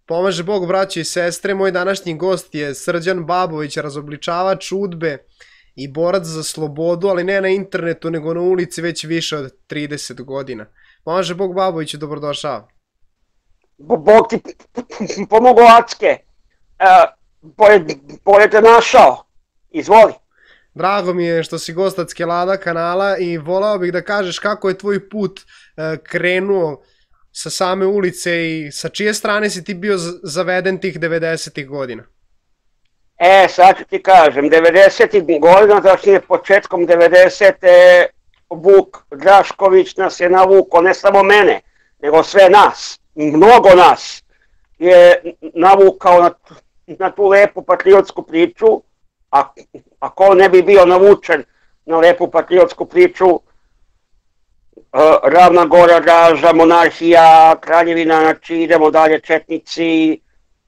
Pomaže Bog, braće i sestre, moj današnji gost je Srđan Babović, razobličavač UDBE i borac za slobodu, ali ne na internetu, nego na ulici već više od 30 godina. Pomaže Bog, Baboviću, dobrodošao. Bog ti pomogu, Acke. Bolje te našao. Izvoli. Drago mi je što si gost Acke Lada kanala i volao bih da kažeš kako je tvoj put krenuo sa same ulice i sa čije strane si ti bio zaveden tih 90-ih godina? Sad ću ti kažem, 90-ih godina, tačnije početkom 90-te, Vuk Drašković nas je navukao, ne samo mene, nego sve nas, mnogo nas je navukao na tu lepu patriotsku priču, a ko ne bi bio navučen na lepu patriotsku priču, Ravna Gora, Raža, monarhija, kraljevina, znači idemo dalje, četnici,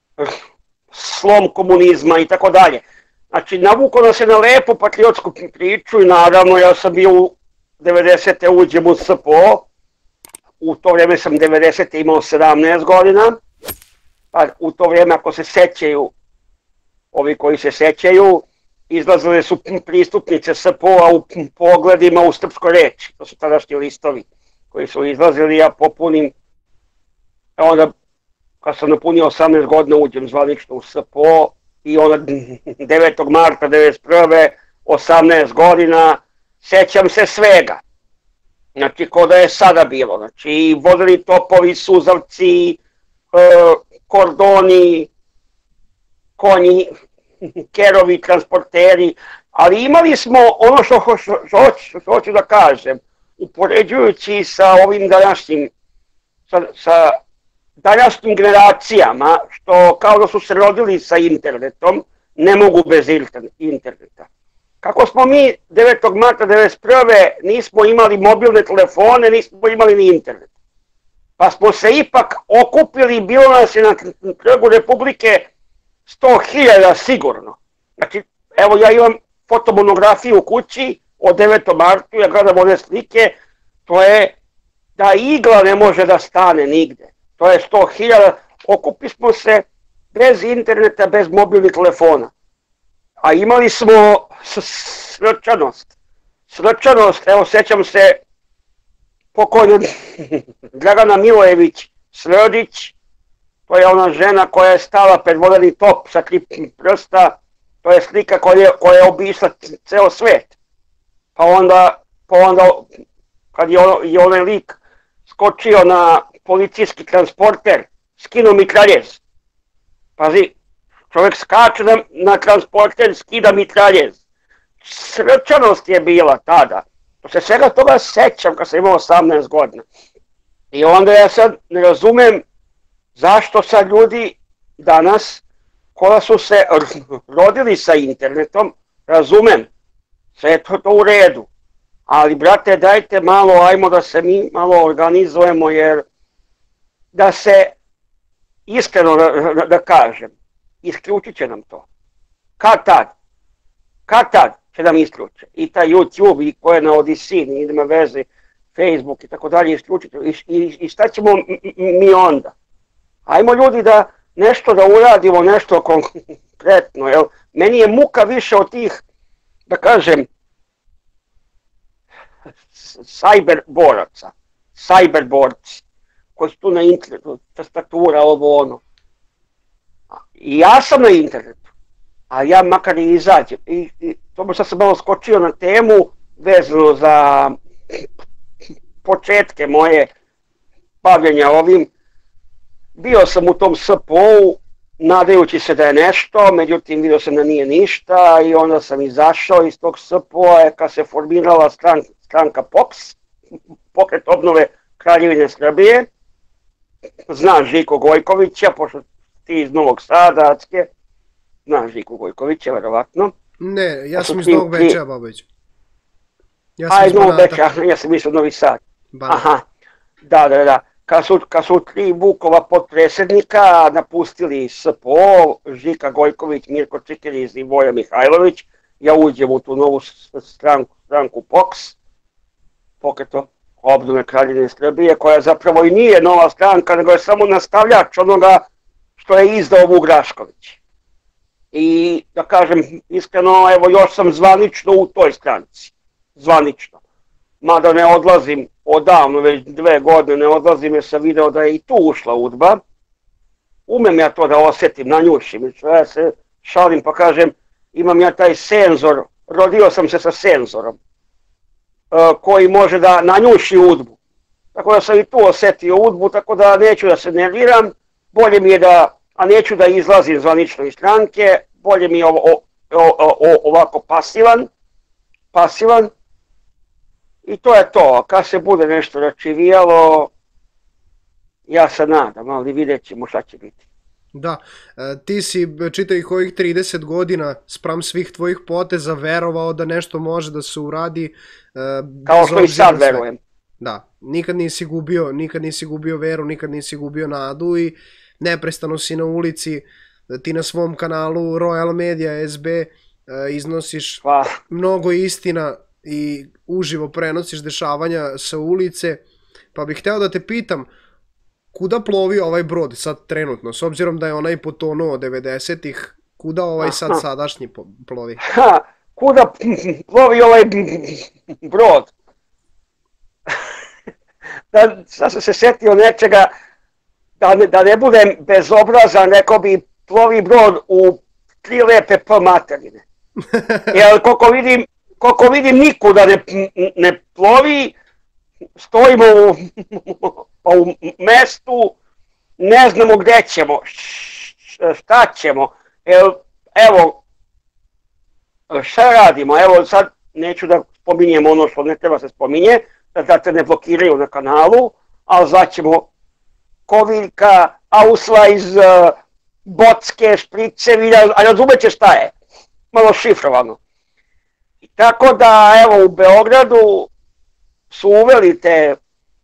slom komunizma i tako dalje. Znači navukao nas je na lepu patriotsku priču i naravno ja sam bio u 90. uđem u SPO, u to vrijeme sam 90. imao 17 godina, pa u to vrijeme ako se sećaju, ovi koji se sećaju, izlazile su pristupnice SPO-a u pogledima u srpskoj reči, to su tadašnji listovi koji su izlazili, ja popunim, onda kad sam napunio 18 godina uđem zvanično u SPO i onda 9. marta 1991. 18 godina, sećam se svega, znači ko da je sada bilo, znači vodili topovi, suzavci, kordoni, konji, kerovi, transporteri, ali imali smo ono što hoću da kažem, upoređujući sa ovim današnjim, sa današnjim generacijama, što kao da su se rodili sa internetom, ne mogu bez interneta. Kako smo mi 9. marta 1991. nismo imali mobilne telefone, nismo imali ni internet. Pa smo se ipak okupili, bilo nas je na Trgu Republike 100.000 sigurno. Znači, evo ja imam fotomonografiju u kući o 9. martu, ja gledam one slike, to je da igla ne može da stane nigde. To je 100.000, okupi smo se bez interneta, bez mobilnih telefona. A imali smo srčanost, evo sećam se pokojno Dragana Milojević Srdić, to je ona žena koja je stala pred vodeni top sa 3 prsta, to je slika koja je obišla ceo svet. Pa onda kad je onaj lik skočio na policijski transporter, skinuo mitraljez. Pazi, čovjek skače na transporter, skida mitraljez. Srčanost je bila tada. To se svega toga sećam kad sam imao 18 godina. I onda ja sad ne razumem zašto sad ljudi danas, koja su se rodili sa internetom, razumem, sve je to u redu. Ali brate, dajte malo, ajmo da se mi malo organizujemo, jer da se iskreno da kažem, isključit će nam to. Kad tad će nam isključe. I taj YouTube i koje na Odisiji, nema veze, Facebook i tako dalje, isključit. I šta ćemo mi onda? Ajmo ljudi da nešto da uradimo, nešto konkretno. Jel? Meni je muka više od tih, da kažem, cyberborci, koji su tu na internetu, tastatura, ovo ono. I ja sam na internetu, a ja makar i izađem. I to sad sam malo skočio na temu vezano za početke moje bavljenja ovim. Bio sam u tom SPO-u, nadajući se da je nešto, međutim vidio sam da nije ništa i onda sam izašao iz tog SPO-a kad se formirala stranka POKS, Pokret obnove Kraljevine Srbije. Znaš Žiko Gojkovića, pošto ti iz Novog Sada, Acke, znaš Žiku Gojkovića, verovatno. Ne, ja sam iz Novog Bečeja, Babović. Iz Novog Bečeja, ja sam iz Novi Sad. Aha, da. Kad su 3 Vukova potpredsjednika napustili SPO, Žika Gojković, Mirko Čikiriz i Voja Mihajlović, ja uđem u tu novu stranku POKS, Pokret obnove Kraljevine Srbije, koja zapravo i nije nova stranka, nego je samo nastavljač onoga što je izdao Vuk Drašković. I da kažem iskreno, evo još sam zvanično u toj stranci. Zvanično. Mada ne odlazim odavno, već 2 godine ne odlazim jer sam video da je i tu ušla UDBA. Umem ja to da osjetim, nanjušim. Ja se šalim pa kažem, imam ja taj senzor, rodio sam se sa senzorom koji može da nanjuši UDBU. Tako da sam i tu osjetio UDBU, tako da neću da se nerviram, bolje mi je da, a neću da izlazim zvanično iz stranke, bolje mi je ovako pasivan. I to je to, kad se bude nešto račivijalo, ja se nadam, ali vidjet ćemo šta će biti. Da, ti si čitavih ovih 30 godina spram svih tvojih poteza verovao da nešto može da se uradi. Kao što i sad verujem. Da, nikad nisi gubio veru, nikad nisi gubio nadu i neprestano si na ulici. Ti na svom kanalu Royal Media SB iznosiš mnogo istina i uživo prenosiš dešavanja sa ulice, pa bih hteo da te pitam kuda plovi ovaj brod sad trenutno, s obzirom da je onaj potonuo 90-ih, kuda ovaj sad sadašnji plovi? Kuda plovi ovaj brod? Sad sam se setio nečega, da ne budem bezobrazan, rekao bi plovi brod u 3 lepe P materine. Jer koliko vidim nikuda ne plovi, stojimo u mestu, ne znamo gdje ćemo, šta ćemo. Evo, šta radimo? Evo sad neću da spominjem ono što ne treba se spominje, da te ne blokiraju na kanalu, ali znaćemo koviljka, ausla iz bocke, špricevi, a razumeće šta je, malo šifrovano. Tako da, evo, u Beogradu su uveli te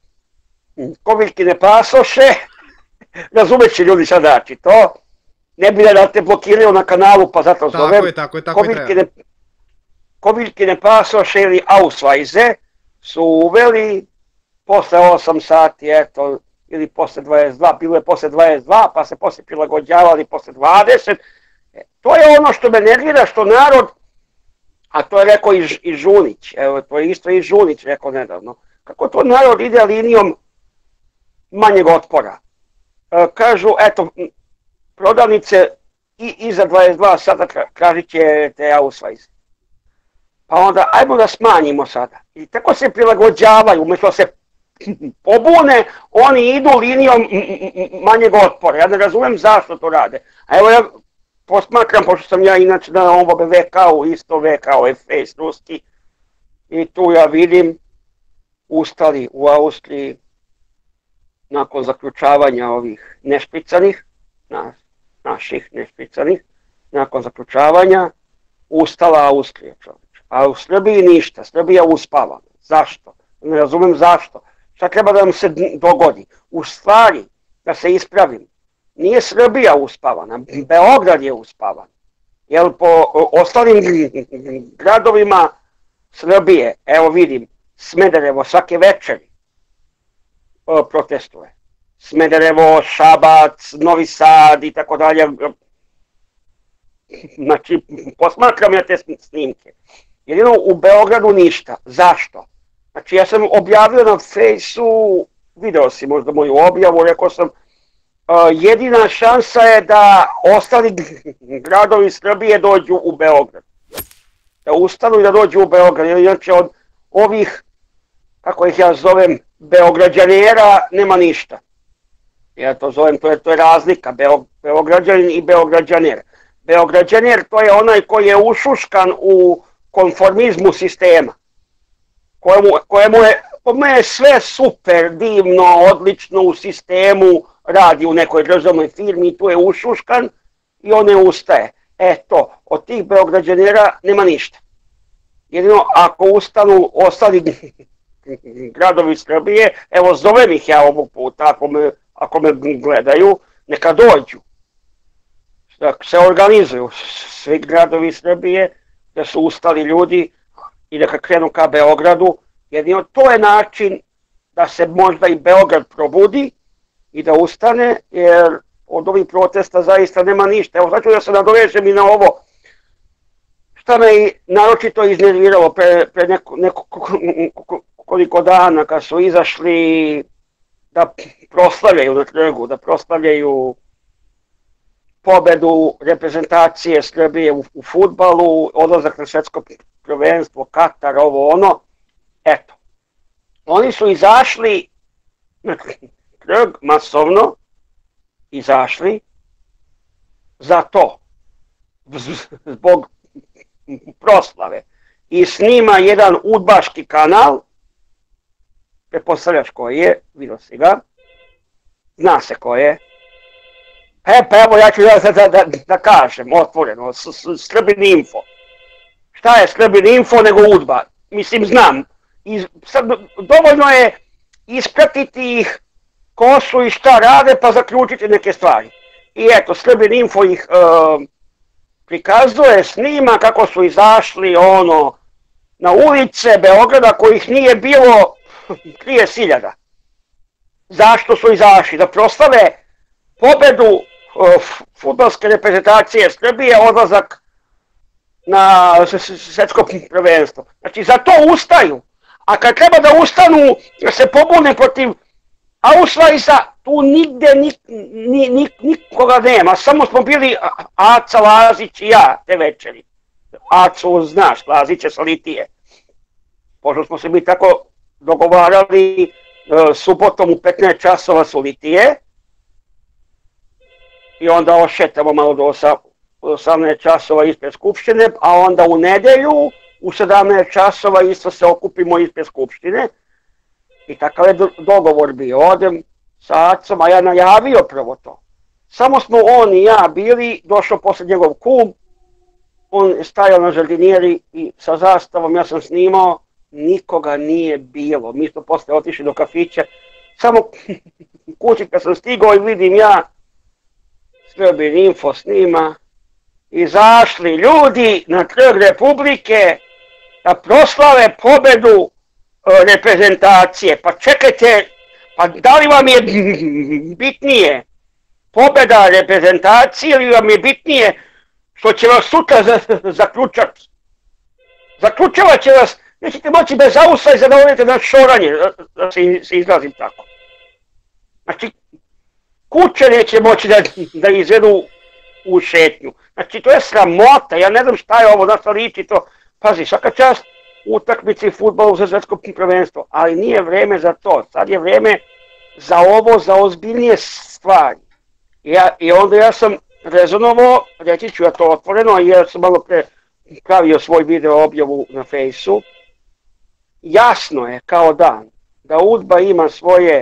koviljkine pasoše, razumeće ljudi sad znači to, ne bi da te blokiraju na kanalu, pa zato zovem. Tako je. Koviljkine pasoše ili ausvajze su uveli posle 8 sati, eto, ili posle 22, bilo je posle 22, pa se posle prilagođavali posle 20. To je ono što me nervira, što narod, a to je rekao i Žunić, evo, to je isto i Žunić rekao nedavno, kako to narod ide linijom manjeg otpora. Kažu, eto, prodavnice i iza 22 sada tražit će te ausvajze. Pa onda, ajmo da smanjimo sada. I tako se prilagođavaju, umjesto se pobune, oni idu linijom manjeg otpora. Ja ne razumijem zašto to rade. A evo ja posmatram, pošto sam ja inače na ovom VK-u, isto VK-u je Face ruski, i tu ja vidim ustali u Austriji nakon zaključavanja ovih nešpricanih, naših nešpricanih, nakon zaključavanja ustala Austrija, čovječ. A u Srbiji ništa, Srbija uspava. Zašto? Ne razumijem zašto. Šta treba da nam se dogodi? U stvari, da se ispravim, nije Srbija uspavana, Beograd je uspavan. Jer po ostalim gradovima Srbije, evo vidim, Smederevo svake večeri protestuje. Smederevo, Šabac, Novi Sad i tako dalje. Znači, posmatram ja te snimke. Jedino u Beogradu ništa. Zašto? Znači, ja sam objavio na Fejsu, video si možda moju objavu, rekao sam, jedina šansa je da ostali gradovi Srbije dođu u Beograd. Da ustanu i da dođu u Beograd. Inače od ovih, kako ih ja zovem, beograđanera nema ništa. Ja to zovem, to je razlika, beograđanin i beograđaner. Beograđaner to je onaj koji je ušuškan u konformizmu sistema. Kojemu je, po mene sve super, divno, odlično u sistemu, radi u nekoj državnoj firmi, tu je ušuškan i on ne ustaje. Eto, od tih beograđanera nema ništa. Jedino ako ustanu ostali gradovi Srbije, evo zovem ih ja ovog puta, ako me gledaju, neka dođu. Da se organizuju svi gradovi Srbije, da su ustali ljudi i da krenu ka Beogradu, jedino to je način da se možda i Beograd probudi i da ustane, jer od ovih protesta zaista nema ništa. Evo, sad ću da se nadovežem i na ovo. Šta me i naročito iznerviralo pre nekoliko dana kad su izašli da proslavljaju na trgu, da proslavljaju pobedu reprezentacije Srbije u fudbalu, odlazak na svetsko prvenstvo, Katar, ovo ono. Eto, oni su izašli na trg, masovno izašli za to, zbog proslave. I snima jedan udbaški kanal, pretpostavljaš koji je, vidio si ga, zna se ko je. Pa evo ja ću da kažem otvoreno, Srbin Info. Šta je Srbin Info nego udba? Mislim, znam. Dovoljno je ispratiti ih ko su i šta rade pa zaključiti neke stvari. I eto, Srbin Info ih prikazuje, snima kako su izašli na ulice Beograda kojih nije bilo 30.000. Zašto su izašli? Da proslave pobedu fudbalske reprezentacije Srbije, odlazak na svetsko prvenstvo. Znači za to ustaju, a kad treba da ustanu, da se pobune protiv Ausweisa, tu nigde nikoga nema, samo smo bili Aca, Lazić i ja te večeri. Acu znaš, Lazić je sa Litije. Pošto smo se mi tako dogovarali, subotom u 15 časova su Litije i onda ošetamo malo do 18 časova ispred Skupštine, a onda u nedelju u 17 časova isto se okupimo ispred Skupštine. I takav je dogovor bio, odem sa Acom, a ja najavio prvo to. Samo smo on i ja bili, došao posle njegov kum, on je stajao na žardinjeri i sa zastavom ja sam snimao, nikoga nije bilo. Mi smo posle otišli do kafića, samo kući kad sam stigao i vidim ja, Srbin Info snima, izašli ljudi na trg Republike da proslave pobedu reprezentacije. Pa čekajte, pa da li vam je bitnije pobeda reprezentacije ili vam je bitnije što će vas sutra zaključati? Zaključavat će vas, nećete moći bez Ausweisa da odete na šoranje, da se izrazim tako. Znači, kuće neće moći da izvedu u šetnju. Znači, to je sramota, ja ne znam šta je ovo, da se liči to. Pazi, svaka čast utakmici fudbalu za svetsko prvenstvo, ali nije vreme za to. Sad je vreme za ovo, za ozbiljnije stvari. I onda ja sam rezonovao, reći ću ja to otvoreno, jer sam malo pre pravio svoj video objavu na Fejsu. Jasno je kao dan da UDBA ima svoje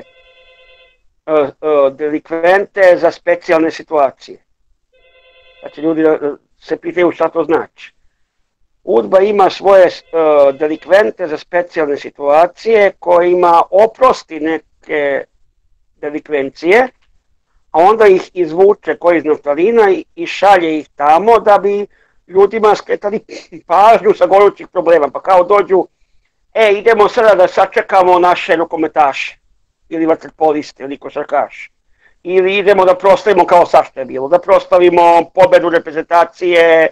delikvente za specijalne situacije. Znači ljudi se pitaju šta to znači. UDBA ima svoje delikvente za specijalne situacije kojima oprosti neke delikvencije, a onda ih izvuče koji iz naftalina i šalje ih tamo da bi ljudima skretali pažnju sa gorućih problema. Pa kao dođu, idemo sada da sačekamo naše rukometaše, ili vaterpoliste, ili košarkaše. Ili idemo da proslavimo kao sad što je bilo, da proslavimo pobedu reprezentacije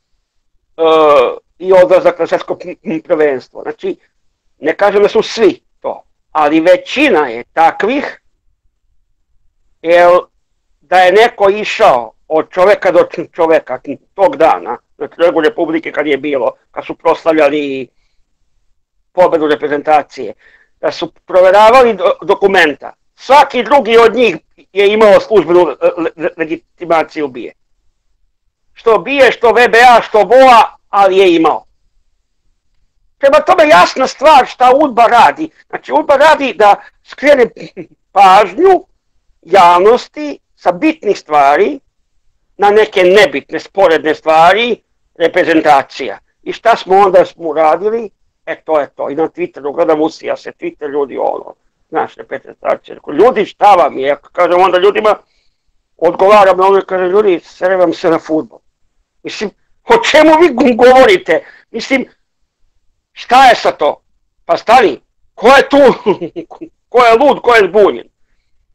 i odlazak na svetsko prvenstvo. Znači, ne kažem da su svi to, ali većina je takvih, jer da je neko išao od čoveka do čoveka tog dana na trgu Republike kad je bilo, kad su proslavljali pobedu reprezentacije, da su proveravali dokumenta, svaki drugi od njih je imao službenu legitimaciju BIA. Što BIA, što VBA, što VOA, ali je imao. Prema tome jasna stvar šta UDBA radi. Znači UDBA radi da skrene pažnju javnosti sa bitnih stvari na neke nebitne, sporedne stvari, reprezentacija. I šta smo onda uradili? To je to. I na Twitteru gledam usija se Twitter, ljudi znaš, reprezentacija. Ljudi, šta vam je? Kažem onda ljudima, odgovaram na ono i kažem, ljudi, sere vam se na fudbal. Mislim, o čemu vi govorite? Mislim, šta je sa to? Pa stani, ko je tu? Ko je lud, ko je zbunjen?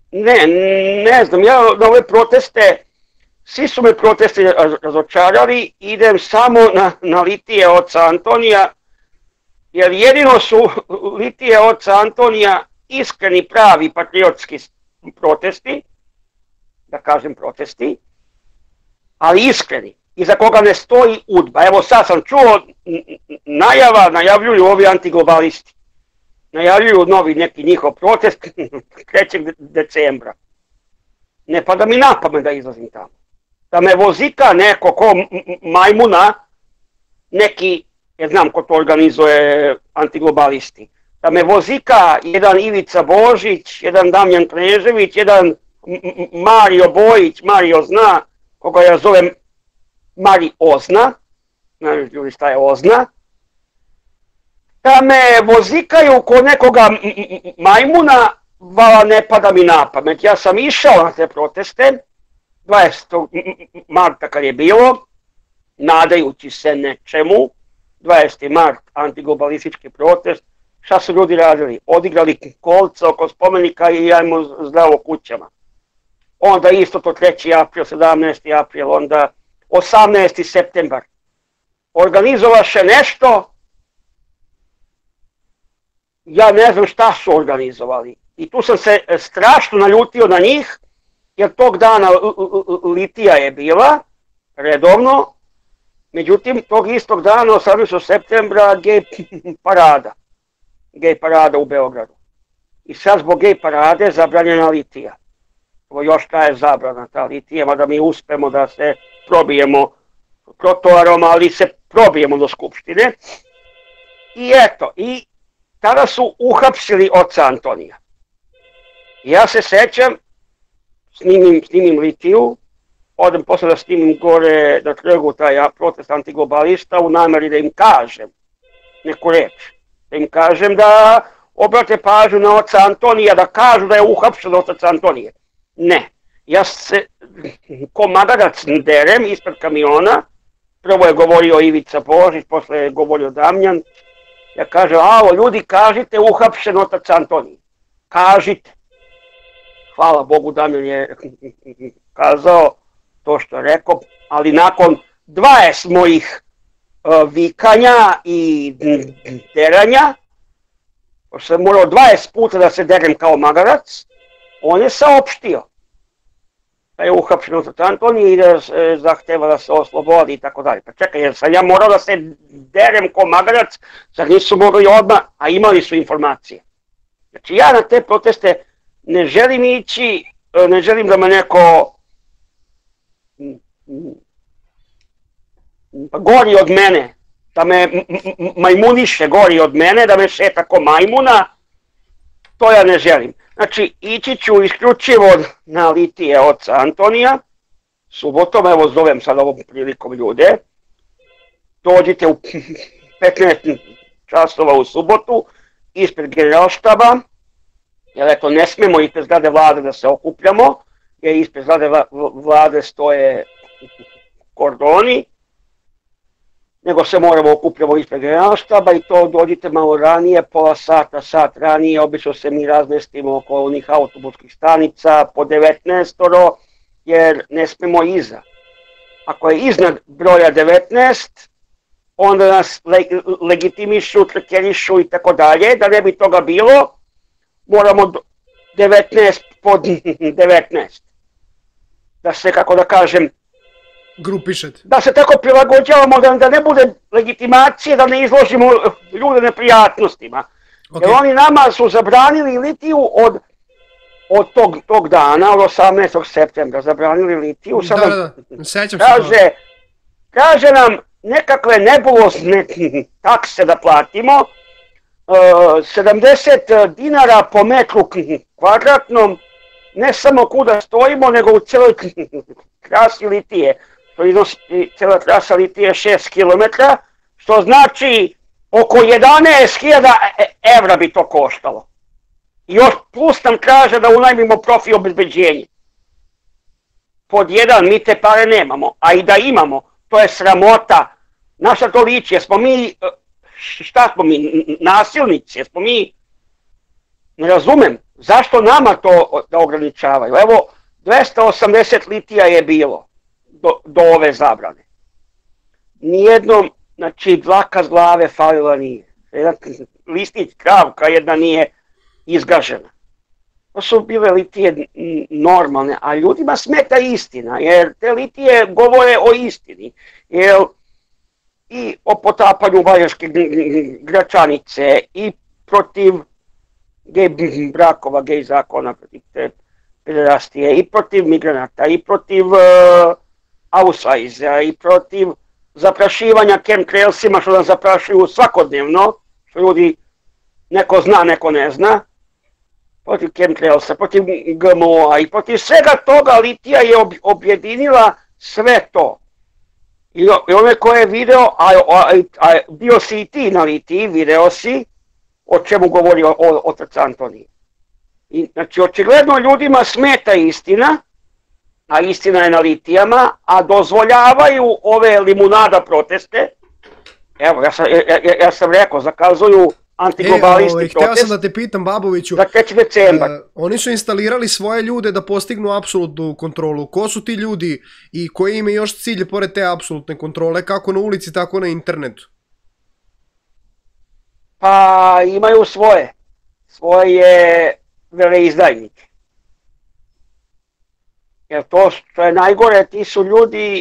ne znam, ja na ove proteste, svi su me protesti razočarali, idem samo na litije oca Antonija, jer jedino su litije oca Antonija iskreni, pravi patriotski protesti, da kažem protesti, ali iskreni, iza koga ne stoji UDBA. Evo sad sam čuo najavljuju ovi antiglobalisti, najavljuju novi neki njihov protest 3. decembra. Ne pada mi na pamet da izlazim tamo. Da me vozika neko ko majmuna, neki, ja znam ko to organizuje, antiglobalisti, da me vozika jedan Ivica Božić, jedan Damjan Knežević, jedan Mario Bojić, Mario zna, koga ja zovem Mari Ozna, znaš ljudi šta je Ozna, da me vozikaju ko nekoga majmuna, vala ne pada mi na pamet. Ja sam išao na te proteste, 20. marta kad je bilo, nadajući se nečemu, 20. mart, antiglobalistički protest, šta su ljudi radili? Odigrali kolca oko spomenika i jajmo zdravo kućama. Onda isto to 3. april, 17. april, onda 18. septembar. Organizovaše nešto, ja ne znam šta su organizovali. I tu sam se strašno naljutio na njih, jer tog dana litija je bila, redovno, međutim tog istog dana, 18. septembra, gej parada u Beogradu. I sad zbog gej parade zabranjena litija. Ovo još ta je zabrana, ta litija, mada mi uspemo da se probijemo trotoarom, ali se probijemo do Skupštine. I eto, i tada su uhapsili oca Antonija. Ja se sećam, snimim litiju, odem posle da snimim gore na trgu taj protest antiglobalista u nameri da im kažem neku reč. Da im kažem da obrate pažnju na oca Antonija, da kažu da je uhapšen otac Antonije. Ne, ja se ko magarac derem ispred kamiona, prvo je govorio Ivica Božić, posle je govorio Damjan. Ja kažem, alo ljudi, kažite uhapšen otac Antonije. Kažite. Hvala Bogu, Damjan je kazao to što je rekao, ali nakon 20 mojih vikanja i deranja, pošto sam morao 20 puta da se derem kao magarac, on je saopštio da je uhapšen otac Antonije i da zahteva da se oslobodi i tako dalje. Pa čekaj, jer sam ja morao da se derem kao magarac, zar nisu mogli odmah, a imali su informacije. Znači ja na te proteste ne želim ići, ne želim da me neko gori od mene, da me majmuniše gori od mene, da me šeta ko majmuna, to ja ne želim. Znači ići ću isključivo na litije oca Antonija, subotom, evo zovem sad ovom prilikom ljude, dođite u 15 časova u subotu, ispred generalštaba, jer eto ne smemo ispred zgrade vlade da se okupljamo, jer ispred zgrade vlade stoje kordoni, nego se moramo okupljamo ispred generalštaba i to dođite malo ranije, pola sata, sat ranije, obično se mi razmestimo oko onih autobuskih stanica po 19, jer ne smemo iza. Ako je iznad broja 19, onda nas legitimišu, trekerišu i tako dalje, da ne bi toga bilo, moramo 19 pod 19. Da se, kako da kažem, grupišete. Da se tako prilagođavamo, da ne bude legitimacije, da ne izložimo ljude neprijatnostima. Okay. Jer oni nama su zabranili litiju od tog dana, od 18. septembra, zabranili litiju. Da, sećam se. Kaže nam nekakve nebulozne takse da platimo, 70 dinara po metru kvadratnom, ne samo kuda stojimo, nego u celoj trasi litije. To iznosi cijela trasa litije 6 km, što znači oko 11.000 evra bi to koštalo. I još plus nam kaže da unajmimo profi obezbeđenje. Pod jedan, mi te pare nemamo, a i da imamo, to je sramota. Naša to liči, jesmo mi, šta smo mi, nasilnici, jesmo mi, ne razumem, Zašto nama to da ograničavaju? Evo, 280 litija je bilo do ove zabrane. Nijednom, znači, dlaka s glave falila nije. Jedan listić, kravka jedna nije izgažena. To su bile litije normalne, a ljudima smeta istina, jer te litije govore o istini. Jer i o potapanju Valješke Gračanice, i protiv gej brakova, gej zakona, protiv te pederastije, i protiv migranata, i protiv ausajza, i protiv zaprašivanja chemtrailsima, što nam zaprašuju svakodnevno, što ljudi neko zna, neko ne zna, protiv chemtrailsa, protiv GMO-a i protiv svega toga litija je objedinila sve to. I onaj ko je video, a bio si i ti na litiji, video si o čemu govori otac Antonije. I, znači, očigledno ljudima smeta istina, a istina je na litijama, a dozvoljavaju ove limunada proteste. Evo, ja sam rekao, zakazuju antiglobalisti protest. Htio sam da te pitam, Baboviću, za 3. decembar. Oni su instalirali svoje ljude da postignu apsolutnu kontrolu. Ko su ti ljudi i koji im je još cilj pored te apsolutne kontrole, kako na ulici, tako na internetu? Pa imaju svoje veleizdajnike. Jer to što je najgore, ti su ljudi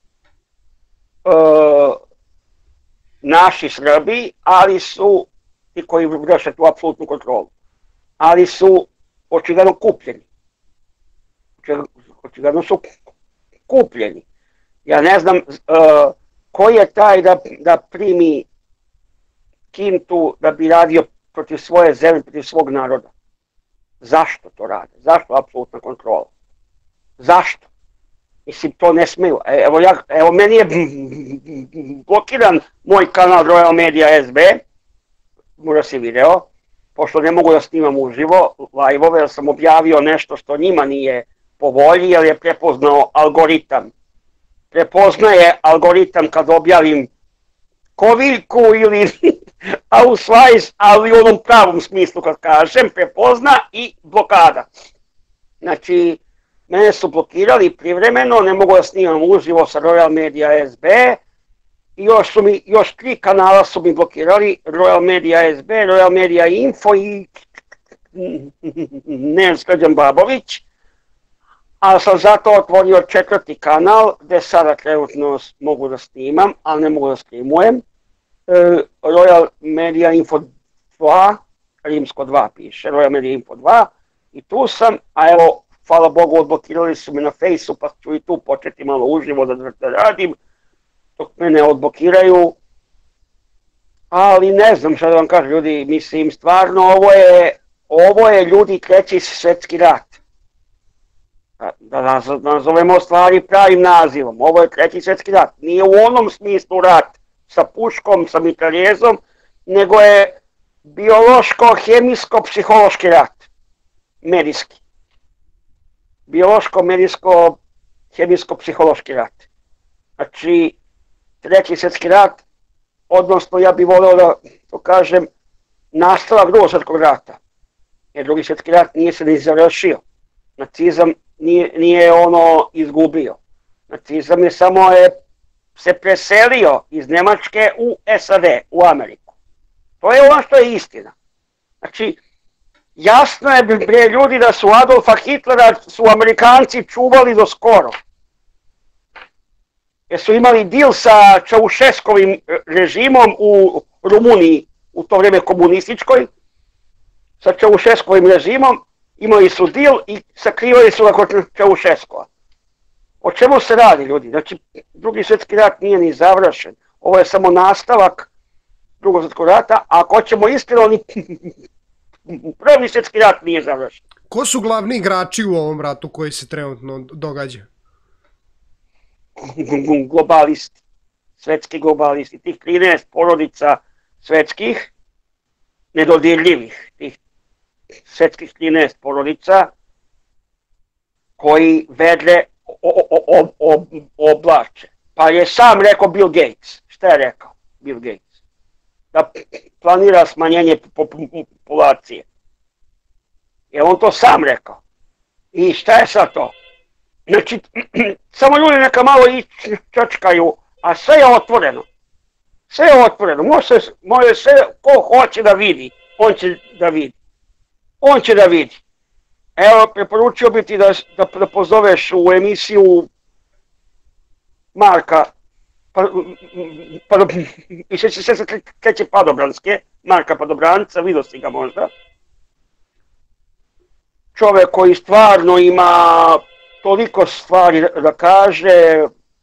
naši Srbi, ali su ti koji vrše tu apsolutnu kontrolu. Ali su očigledno kupljeni. Očigledno su kupljeni. Ja ne znam ko je taj da primi kintu da bi radio protiv svoje zemlje, protiv svog naroda. Zašto to rade? Zašto apsolutna kontrola? Zašto? Mislim, to ne smeju. Evo meni je blokiran moj kanal Royal Media SB, možda si video, pošto ne mogu da snimam uživo live-ove, jer sam objavio nešto što njima nije po volji, jer je prepoznao algoritam. Prepoznaje algoritam kad objavim koviljku ili ausweis, ali u onom pravom smislu kad kažem, prepozna i blokada. Znači, mene su blokirali privremeno, ne mogu da snimam uživo sa Royal Media SB, i još 3 kanala su mi blokirali, Royal Media SB, Royal Media Info i Srđan Babović, ali sam zato otvorio 4. kanal gde sada trenutno mogu da snimam, ali ne mogu da streamujem, Royal Media Info 2, rimsko 2 piše, Royal Media Info 2, i tu sam, a evo, hvala Bogu, odblokirali su me na Fejsu, pa ću i tu početi malo uživo da radim, dok mene odblokiraju, ali ne znam šta da vam kažem, ljudi, mislim, stvarno, ovo je ljudi 3. svjetski rat. Da nazovemo stvari pravim nazivom, ovo je 3. svjetski rat, nije u onom smislu rat sa puškom, sa mitraljezom, nego je biološko-hemijsko-psihološki rat, medijski. Biološko-medijsko-hemijsko-psihološki rat. Znači, 3. svjetski rat, odnosno ja bih voleo da to kažem, nastavak 2. svjetskog rata. Jer 2. svjetski rat nije se ni završio. Nacizam nije ono izgubio. Nacizam je samo se preselio iz Njemačke u SAD, u Ameriku. To je ono što je istina. Znači, jasno je bre ljudi da su Adolfa Hitlera su Amerikanci čuvali do skoro. Jer su imali deal sa Čaušeskovim režimom u Rumuniji, u to vrijeme komunističkoj, sa Čaušeskovim režimom, imali su deal i sakrivali su ga kod Čaušeskova. O čemu se radi, ljudi? Znači, 2. svjetski rat nije ni završen. Ovo je samo nastavak 2. svjetskog rata, a ako ćemo iskreno, ni 1. svjetski rat nije završen. Ko su glavni igrači u ovom ratu koji se trenutno događa? Globalisti, svetski globalisti, tih 13 porodica svetskih, nedodirljivih, tih svetskih 13 porodica koji vedre oblače. Pa je sam rekao Bill Gates, šta je rekao Bill Gates? Da planira smanjenje populacije. Jer on to sam rekao. I šta je sad to? Znači, samo ljudi neka malo čačkaju, a sve je otvoreno. Sve je otvoreno, može sve, ko hoće da vidi, on će da vidi. On će da vidi. Evo, preporučio bi ti da pozoveš u emisiju Marka, i se kreće Padobranske, Marka Padobranca, vidio si ga možda. Čovjek koji stvarno ima toliko stvari da kaže.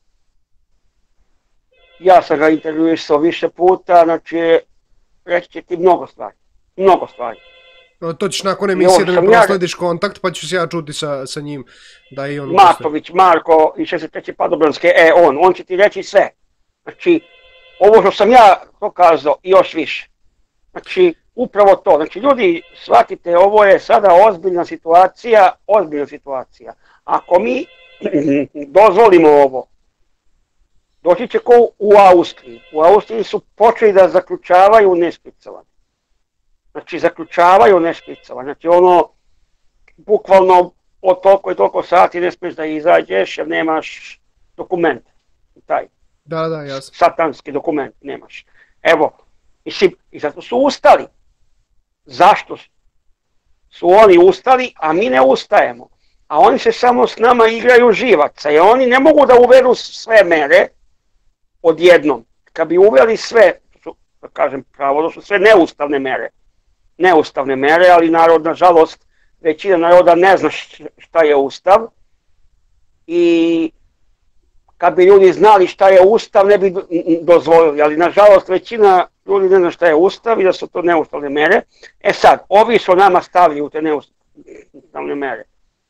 Ja sam ga intervjuisao više puta, znači reći će ti mnogo stvari. To ćeš nakon emisije da mi proslediš kontakt, pa ću se ja čuti sa njim da i on... Matović, Marko i 63. Padobranske, on će ti reći sve. Znači, ovo što sam ja dokazao i još više. Znači, upravo to. Znači, ljudi, shvatite, ovo je sada ozbiljna situacija. Ako mi dozvolimo ovo, doći će ko u Austriji. U Austriji su počeli da zaključavaju nešpricovanje. Znači ono, bukvalno od toliko i toliko sati ne smiješ da izađeš jer nemaš dokument. Taj. Da, jasno. Satanski dokument nemaš. Evo, mislim, i zato su ustali. Zašto su oni ustali, a mi ne ustajemo? A oni se samo s nama igraju živaca i oni ne mogu da uvedu sve mere odjednom. Kad bi uveli sve, da kažem pravo, to su sve neustavne mere, ali narod, nažalost, većina naroda ne zna šta je ustav i kad bi ljudi znali šta je ustav ne bi dozvolili, ali nažalost većina ljudi ne zna šta je ustav i da su to neustavne mere. E sad, ovi su nama stavili u te neustavne mere.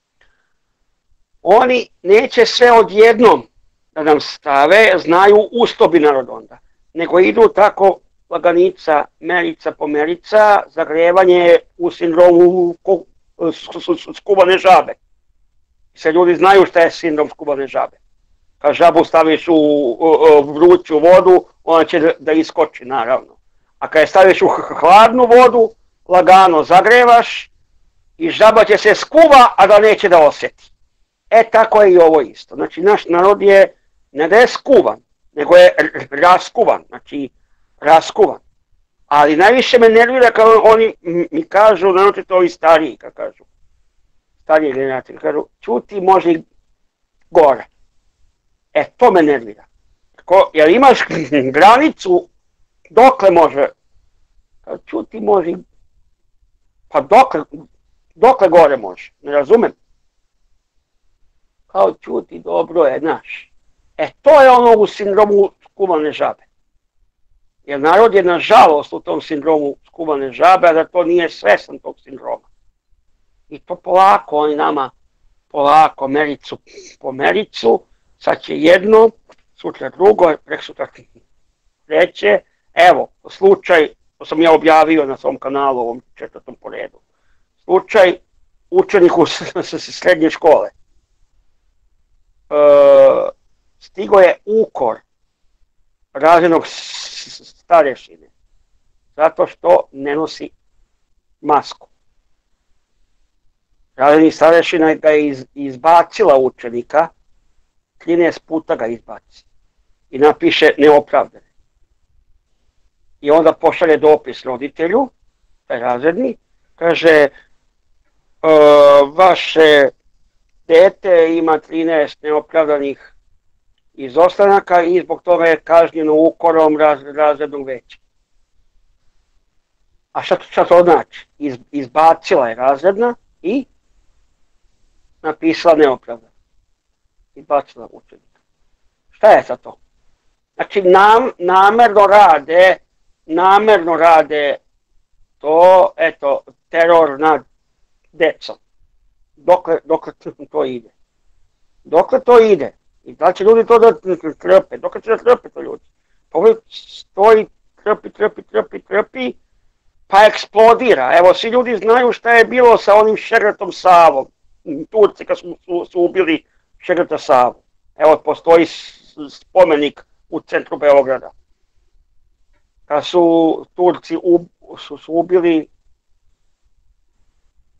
Oni neće sve odjednom da nam stave, znaju ustobi narod onda, nego idu tako laganica, merica po merica, zagrevanje u sindromu skubane žabe. Se ljudi znaju šta je sindrom skubane žabe. Kad žabu staviš u vruću vodu, ona će da iskoči, naravno. A kad je staviš u hladnu vodu, lagano zagrevaš i žaba će se skuva, a da neće da osjeti. E tako je i ovo isto. Znači naš narod je ne da je skuvan, nego je raskuvan. Znači raskuvan. Ali najviše me nervira kad oni mi kažu, naročito ovi stariji, kad kažu, stariji generacije, kažu, čuti može i gore. E, to me nervira. Jer imaš granicu dokle može, čuti može, pa dokle gore može, ne razumem. Kao čuti dobro je naš. E, to je ono u sindromu skuvane žabe. Jer narod je nažalost u tom sindromu skuvane žabe, a da to nije svestan tog sindroma. I to polako, oni nama polako, mericu po mericu, sad će jedno, sutra drugo, preksutra treće. Evo, slučaj, to sam ja objavio na svom kanalu, ovom 4. po redu. Slučaj učeniku srednje škole. Stigo je ukor razrednog starešine, zato što ne nosi masku. Razredni starešina ga je izbacila učenika, 13 puta ga izbaci i napiše neopravdane. I onda pošalje dopis roditelju, taj razredni, kaže vaše dete ima 13 neopravdanih izostanaka i zbog toga je kažnjeno ukorom razrednog veća. A šta to znači? Izbacila je razredna i napisala neopravdano. Izbacila učenika. Šta je sad to? Znači namerno rade to, eto, teror nad decom. Dokle to ide? Dokle to ide? I da li će ljudi to da trpe? Dokle će da trpe to ljudi? Pa ovo stoji, trpi, pa eksplodira. Evo, svi ljudi znaju šta je bilo sa onim Šeretom Savom. Turci kad su ubili Šereta Savu. Evo, postoji spomenik u centru Beograda. Kad su Turci su ubili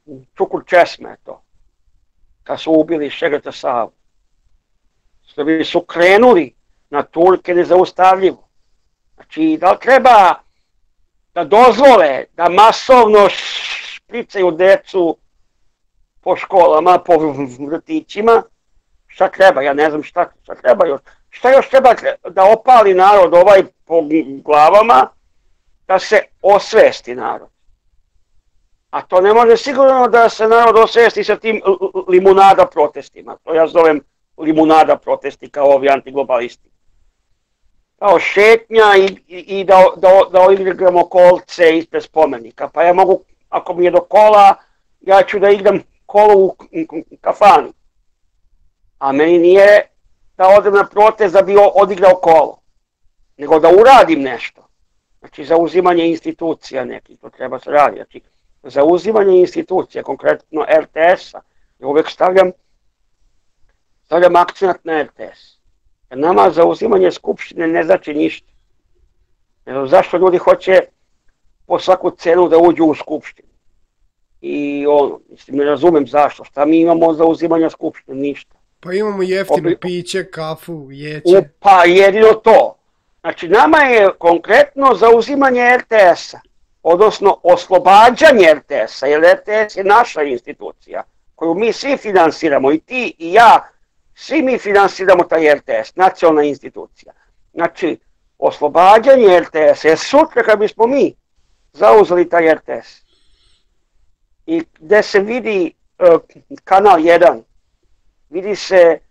Čukur česme to, kad su ubili Šegrta Savu. Srbi su krenuli na Turke nezaustavljivo. Znači, da li treba da dozvole da masovno špricaju decu po školama, po vrtićima? Šta treba? Ja ne znam šta treba još. Šta još treba da opali narod ovaj po glavama, da se osvesti narod? A to ne može sigurno da se narod osvesti sa tim limunada protestima. To ja zovem limunada protesti kao ovi antiglobalisti. Kao šetnja i da igramo kolce ispred spomenika. Pa ja mogu, ako mi je do kola, ja ću da igram kolo u kafani. A meni nije da odem na protest da bi odigrao kolo, nego da uradim nešto. Znači, zauzimanje institucija nekih, to treba se raditi. Znači, zauzimanje institucija, konkretno RTS-a, ja uvek stavljam akcent na RTS. Jer nama zauzimanje skupštine ne znači ništa. Zašto ljudi hoće po svaku cenu da uđu u skupštinu? I mislim, ne razumem zašto. Šta mi imamo za uzimanje skupštine? Ništa. Pa imamo jeftino piće, kafu, jeće. Pa jedino to. Znači, nama je konkretno zauzimanje RTS-a, odnosno oslobađanje RTS-a, jer RTS je naša institucija, koju mi svi finansiramo, i ti i ja, svi mi finansiramo taj RTS, nacionalna institucija. Znači, oslobađanje RTS-a, jer sutra kad bismo mi zauzeli taj RTS, i gde se vidi kanal 1, vidi se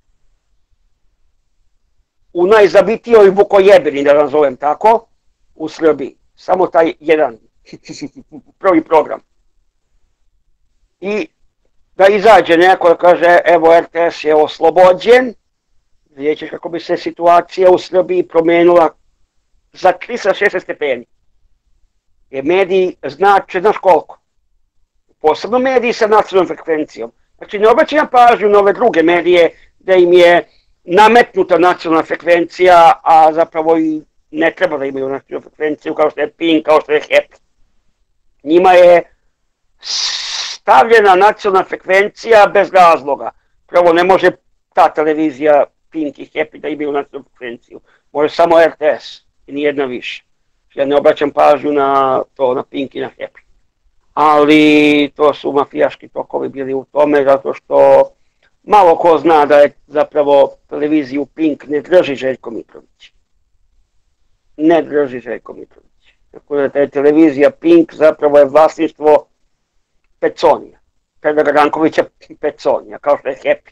u najzabitijoj Vukojebini, da nazovem tako, u Srbiji. Samo taj jedan prvi program. I da izađe neko da kaže, evo RTS je oslobođen, vidjet ćeš kako bi se situacija u Srbiji promenila za 360 stepeni. Jer mediji znače, znaš koliko? Posebno mediji sa nacionalnom frekvencijom. Znači, ne obraćam pažnju na ove druge medije da im je nametnuta nacionalna frekvencija, a zapravo i ne treba da imaju nacionalnu frekvenciju, kao što je Pink, kao što je HEP. Njima je stavljena nacionalna frekvencija bez razloga. Prvo, ne može ta televizija Pink i HEP da imaju nacionalnu frekvenciju. Može samo RTS i nijedna više. Ja ne obraćam pažnju na to, na Pink i na HEP. Ali to su mafijaški tokovi bili u tome, zato što malo ko zna da je zapravo televiziju Pink ne drži Željko Mitrović. Ne drži Željko Mitrović. Tako da je televizija Pink zapravo je vlasništvo Peconija. Predraga Rankovića Peconija, kao što je Happy.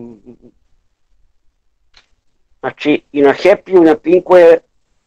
Znači i na Happy-u i na Pinku je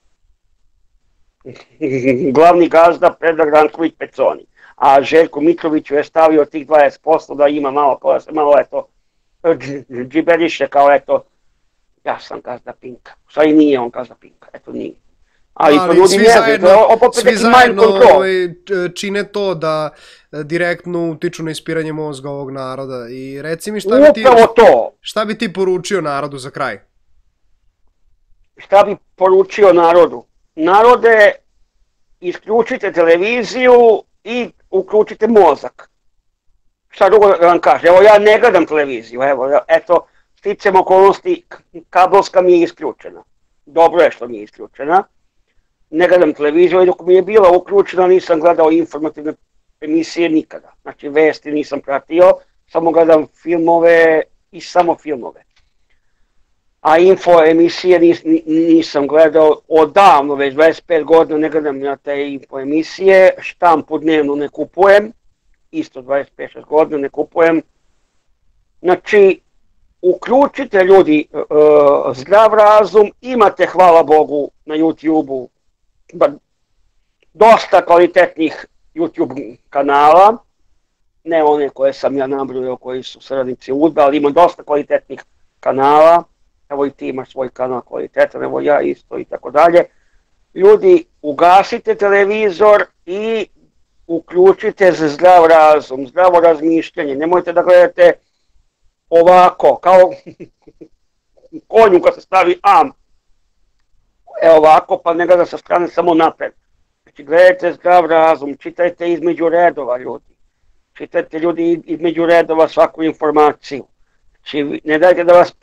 glavni gazda Predrag Ranković Peconi. A Željko Mitroviću je stavio tih 20% da ima malo, koja se malo eto džiberiše kao eto, ja sam gazda Pinka. Šta i nije on gazda Pinka, eto nije. Ali to ljudi ne znaju, svi zajedno čine to da direktno utiču na ispiranje mozga ovog naroda. I reci mi šta bi ti poručio narodu za kraj? Šta bi poručio narodu? Narode, isključite televiziju i uključite mozak. Šta drugo da vam kaže? Evo ja ne gledam televiziju, eto, sticam okolnosti, kabelska mi je isključena. Dobro je što mi je isključena. Ne gledam televiziju i dok mi je bila uključena nisam gledao informativne emisije nikada. Znači vesti nisam pratio, samo gledam filmove i samo filmove. A info emisije nisam gledao odavno, već 25 godina ne gledam na te info emisije, štampu dnevno ne kupujem, isto 25 godina ne kupujem. Znači, uključite ljudi zdrav razum, imate hvala Bogu na YouTube-u dosta kvalitetnih YouTube kanala, ne one koje sam ja nabrojao koji su saradnici UDBA, ali ima dosta kvalitetnih kanala. Evo i ti imaš svoj kanal kvalitetan, evo ja isto i tako dalje. Ljudi, ugasite televizor i uključite za zdrav razum, zdravo razmišljanje. Nemojte da gledate ovako, kao konju kad se stavi am. Ovako, pa ne gleda sa strane samo napred. Znači, gledajte zdrav razum, čitajte između redova, ljudi. čitajte ljudi između redova svaku informaciju. Znači, ne dajte da vas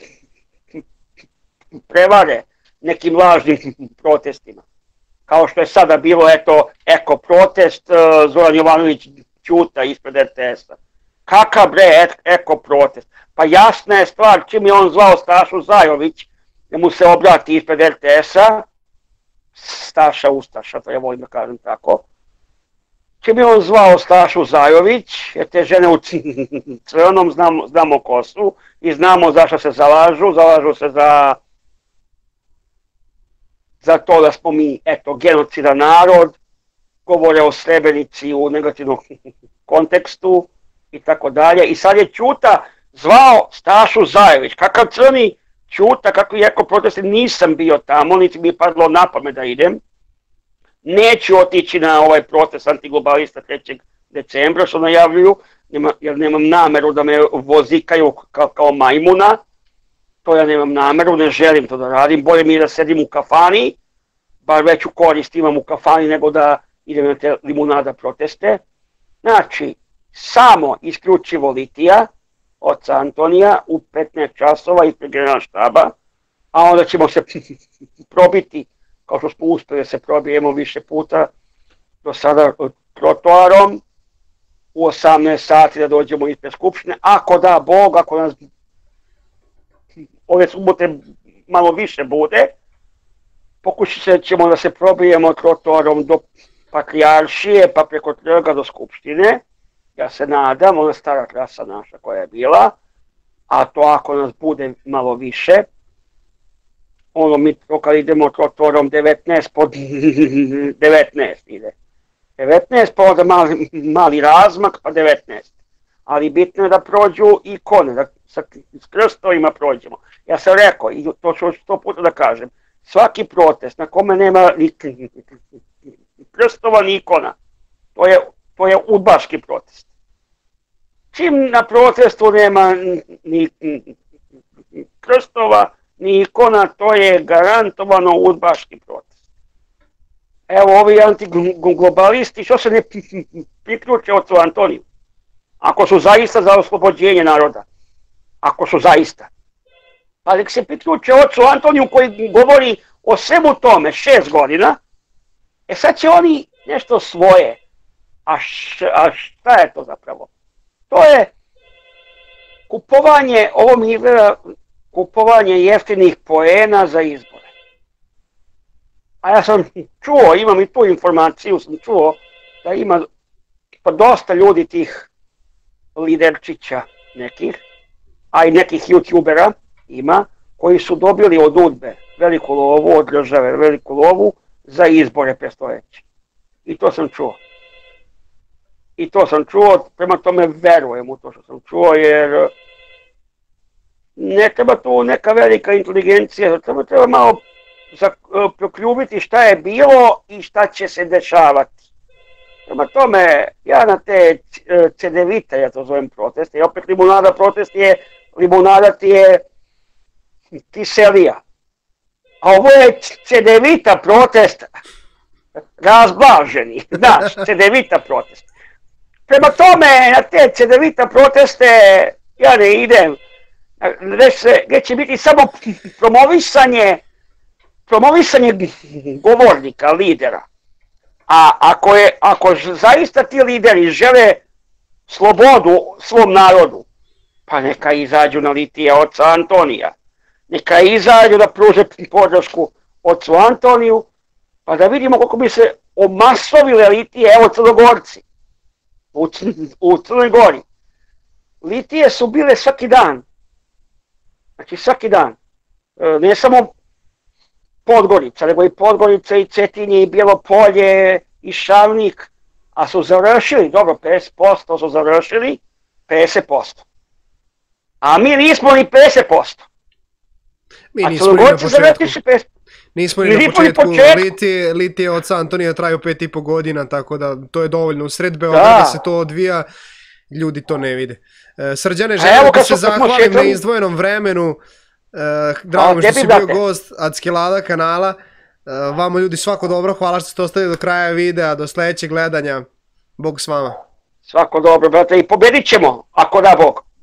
prevare nekim lažnim protestima. Kao što je sada bilo, eto, eko protest, Zoran Jovanović Ćuta ispred RTS-a. Kakav bre eko protest? Pa jasna je stvar, čim je on zvao Stašu Zajović, da mu se obrati ispred RTS-a, Staša Ustaša, to ja volim da kažem tako. Čim je on zvao Stašu Zajović, jer te žene u crvenom znamo ko su i znamo zašto se zalažu se za to da smo mi, eto, genocidan narod, govore o Srebrenici u negativnom kontekstu i tako dalje. I sad je Ćuta zvao Stašu Zajović. Kakav crni Ćuta, kako je eko protesti, nisam bio tamo, niti mi je padlo na pamet da idem. Neću otići na ovaj protest antiglobalista 3. decembra, što najavljuju, jer nemam nameru da me vozikaju kao majmuna. To ja nemam nameru, ne želim to da radim, bolje mi je da sedim u kafani, bar veću korist imam u kafani nego da idem na te limunada proteste. Znači, samo isključivo litija, oca Antonija, u 15 časova ispred generalnog štaba, a onda ćemo se probiti, kao što smo uspjeli da se probijemo više puta do sada trotoarom, u 18 sati da dođemo ispred Skupštine, ako da Bog, ako nas ove subote malo više bude, pokušat ćemo da se probijemo trotoarom do Patrijaršije, pa preko trga do Skupštine, ja se nadam, ona stara trasa naša koja je bila, a to ako nas bude malo više, ono mi kad idemo trotoarom 19 po 19 ide. 19 pa onda mali razmak pa 19. Ali bitno je da prođu ikone, da sa krstovima prođemo. Ja sam rekao, i to ću 100 puta da kažem, svaki protest na kome nema ni krstova ni ikona, to je udbaški protest. Čim na protestu nema ni krstova, ni ikona, to je garantovano udbaški protest. Evo ovi antiglobalisti, što se ne priključe ocu Antoniju? Ako su zaista za oslobođenje naroda, ako su zaista. Pa nek se priključe ocu Antoniju koji govori o svemu tome 6 godina, sad će oni nešto svoje. A šta je to zapravo? To je kupovanje jeftinih poena za izbore. A ja sam čuo, imam i tu informaciju, sam čuo da ima pa dosta ljudi tih liderčića nekih, a i nekih youtubera ima, koji su dobili od UDBE veliku lovu, od države veliku lovu za izbore predstojeće. I to sam čuo. Prema tome verujem u to što sam čuo, jer ne treba tu neka velika inteligencija, treba malo prokljubiti šta je bilo i šta će se dešavati. Prema tome, ja na te cedevite, ja to zovem proteste, i opet limunada ti je kiselija. A ovo je cedevita protest, razblaženi, znaš, cedevita protest. Prema tome, na te cedevita proteste ja ne idem, gdje će biti samo promovisanje govornika, lidera. A ako zaista ti lideri žele slobodu svom narodu, pa neka izađu na litije oca Antonija, neka izađu da pruže podršku ocu Antoniju, pa da vidimo kako bi se omasovile litije, evo Crnogorci, u Crnoj Gori. Litije su bile svaki dan, znači svaki dan, ne samo Podgorica, nego i Podgorica i Cetinje i Bijelo Polje i Šavnik, a su završili, dobro, 50% su završili, 50%. A mi nismo ni 50%. Mi nismo ni na početku. Nismo ni na početku. Litije od San Antonija traju 5,5 godina, tako da to je dovoljno. U sred Beograda se to odvija, ljudi to ne vide. Srđane, želim da se zahvalim na izdvojenom vremenu. Drago mi što si bio gost Adskelada kanala. Vama ljudi svako dobro, hvala što ste ostali do kraja videa, do sljedećeg gledanja. Bog s vama. Svako dobro, brate, i pobedit ćemo, ako da Bog.